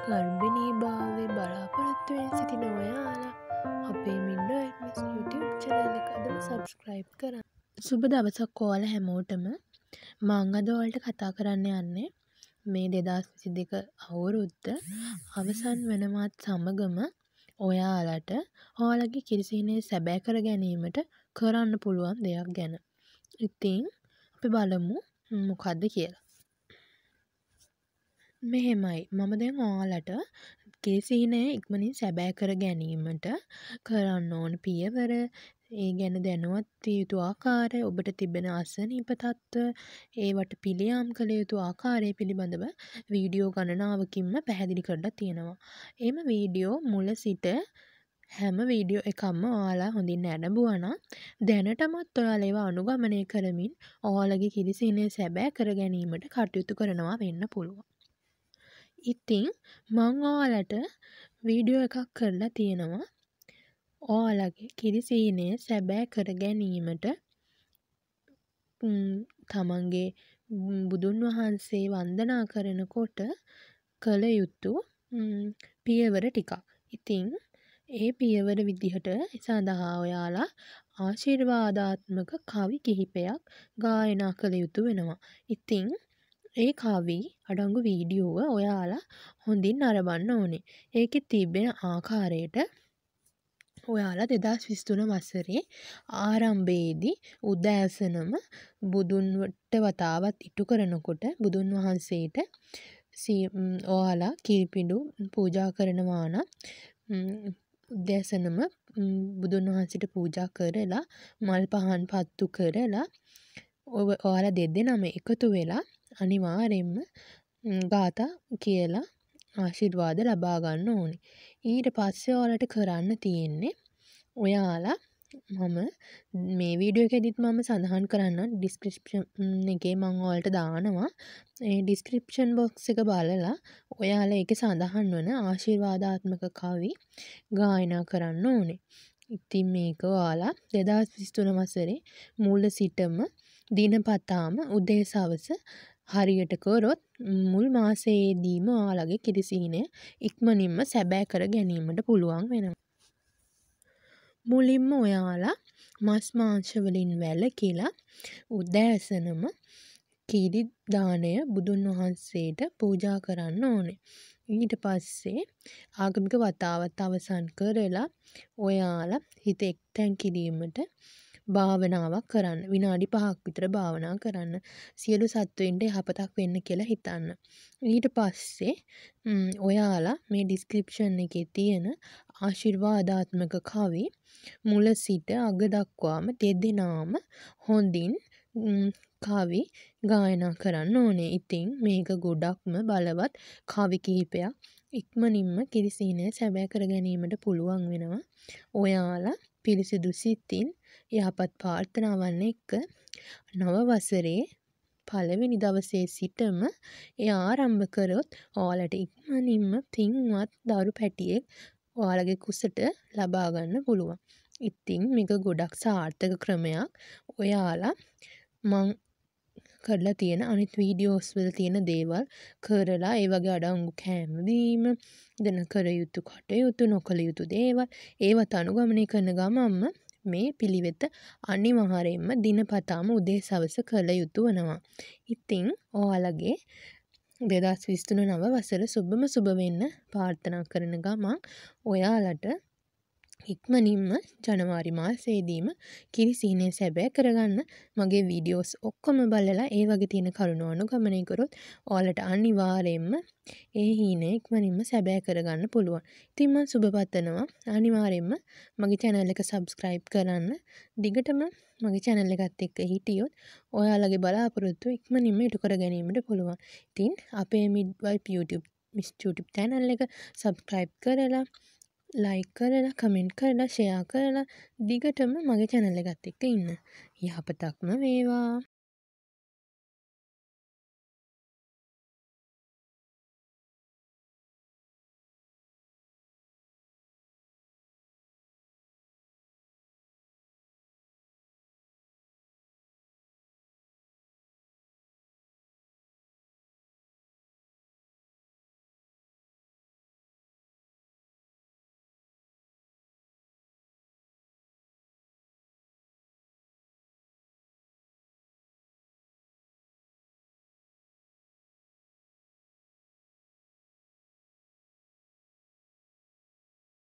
ගර්භිණීභාවයේ බලාපොරොත්තුවෙන් සිටින ඔයාලා අපේ මිඩ්නයිට් මිස් YouTube channel එක අදම subscribe කරන්න. සුබ දවසක් ඔයාලා හැමෝටම. මම අද ඔයාලට කතා කරන්න යන්නේ මේ 2022 අවුරුද්ද අවසන් වෙනවත් සමගම ඔයාලට ඔයාලගේ කිරිසීනේ සැබෑ කර ගැනීමට කරන්න පුළුවන් දෙයක් ගැන. ඉතින් අපි බලමු මොකද්ද කියලා. මෙහෙමයි මම දැන් ඔයාලට කිරිසීනේ ඉක්මනින් සැබෑ කර ගැනීමට කරන්න ඕන පියවර, ඒ ගැන දැනුවත් විය යුතු ආකාරය, ඔබට තිබෙන අසනීප තත්ත්ව, ඒවට පිළියම් කළ යුතු ආකාරය පිළිබඳව වීඩියෝ ගණනාවකින්ම පැහැදිලි කරලා තියෙනවා. එම වීඩියෝ මුල සිට හැම වීඩියෝ එකක්ම ඔයාලා හොඳින් නැරඹුවා නම් දැනටමත් ඔයාලා ඒවා අනුගමනය කරමින් ඔයාලගේ කිරිසීනේ සැබෑ කර ගැනීමට කටයුතු කරනවා වෙන්න පුළුවන්. ඉතින් මම ඔයාලට වීඩියෝ එකක් කරලා තියෙනවා ඔයාලගේ කිරිසීනේ සැබෑ කර ගැනීමට තමන්ගේ බුදුන් වහන්සේ වන්දනා කරනකොට කළ යුතු පියවර ටිකක්. ඉතින් ඒ පියවර විදිහට සඳහා ඔයාලා ආශිර්වාදාත්මක කවි කිහිපයක් ගායනා කළ යුතු වෙනවා. ඉතින් ඒ කවි අඩංගු වීඩියෝව ඔයාලා හොඳින් නරඹන්න ඕනේ. ඒකේ තිබෙන ආකාරයට ඔයාලා 2023 වසරේ ආරම්භයේදී උදෑසනම බුදුන්ට වතාවත් ඉටු කරනකොට බුදුන් වහන්සේට ඔයාලා කිරිපිඩු පූජා කරනවා නම් උදෑසනම බුදුන් වහන්සේට පූජා කරලා මල් පහන් පත්තු කරලා ඔයාලා දෙදෙනාම එකතු වෙලා අනිවාර්යෙන්ම ගාථා කියලා ආශිර්වාද ලබා ගන්න ඕනේ. ඊට පස්සේ ඔයාලට කරන්න තියෙන්නේ ඔයාලා මම මේ වීඩියෝ එකෙදිත් මම සඳහන් කරන්න ඩිස්ක්‍රිප්ෂන් එකේ මම ඔයාලට දානවා. ඒ ඩිස්ක්‍රිප්ෂන් බොක්ස් එක බලලා ඔයාලා ඒකේ සඳහන් වන ආශිර්වාදාත්මක කවි ගායනා කරන්න ඕනේ. ඉතින් මේක ඔයාලා 2023 වසරේ මුල සිටම දිනපතාම උදේ සවස හරියට කරොත් මුල් මාසයේදීම ඔයාලගේ කිරිසීනේ ඉක්මනින්ම සැබෑ කර ගැනීමට පුළුවන් වෙනවා. මුලින්ම ඔයාලා මස් මාංශ වලින් වැළකීලා උදෑසනම කිරි දාණය බුදුන් වහන්සේට පූජා කරන්න ඕනේ. ඊට පස්සේ ආගමික වතාවත් අවසන් කරලා ඔයාලා හිත එක්තැන් කිරීමට භාවනාවක් කරන්න. විනාඩි 5ක් විතර භාවනා කරන්න. සියලු සත්වයින්ට යහපතක් වෙන්න කියලා හිතන්න. ඊට පස්සේ ඔයාලා මේ ඩිස්ක්‍රිප්ෂන් එකේ තියෙන ආශිර්වාදාත්මක කවි මුල සිට අග දක්වාම දෙදෙනාම හොඳින් කවි ගායනා කරන්න ඕනේ. ඉතින් මේක ගොඩක්ම බලවත් කවි කිහිපයක් ඉක්මනින්ම කිරිසීනේ සැබෑ කර ගැනීමට පුළුවන් වෙනවා. ඔයාලා පිරිසිදු සිතින් යහපත් ප්‍රාර්ථනාවන් එක්ක නව වසරේ පළවෙනි දවසේ සිටම ඒ ආරම්භ කරොත් ඔයාලට ඉක්මනින්ම පින්වත් දරු පැටියෙක් ඔයාලගේ කුසට ලබා ගන්න පුළුවන්. ඉතින් මේක ගොඩක් සාර්ථක ක්‍රමයක්. ඔයාලා මං කරලා තියෙන අනිත් වීඩියෝස් වල තියෙන දේවල් කරලා ඒ වගේ අඩංගු කෑම බීම දෙන කර යුතු කටයුතු නොකළ යුතු දේවල් ඒවත් අනුගමනය කරන ගමන්ම මේ පිළිවෙත අනිවාර්යයෙන්ම දිනපතාම උදේ සවස කළ යුතු වෙනවා. ඉතින් ඔයාලගේ 2023 නව වසර සුබම සුබ වෙන්න ප්‍රාර්ථනා කරන ගමන් ඔයාලට ඉක්මනින්ම ජනවාරි මාසයේදීම කිරිසීනේ සැබෑ කරගන්න මගේ වීඩියෝස් ඔක්කොම බලලා ඒ වගේ තියෙන කරුණු අනුගමනය කරොත් ඔයාලට අනිවාර්යයෙන්ම ඒ හීනේ ඉක්මනින්ම සැබෑ කරගන්න පුළුවන්. ඉතින් මම සුබ පතනවා අනිවාර්යයෙන්ම මගේ channel එක subscribe කරන්න. දිගටම මගේ channel එකත් එක්ක හිටියොත් ඔයාලගේ බලාපොරොත්තු ඉක්මනින්ම ඉටු කර ගැනීමට පුළුවන්. ඉතින් අපේ midwife YouTube channel එක subscribe කරලා like කරලා comment කරලා share කරලා දිගටම මගේ channel එකත් එක්ක ඉන්න. යහපතක්ම වේවා.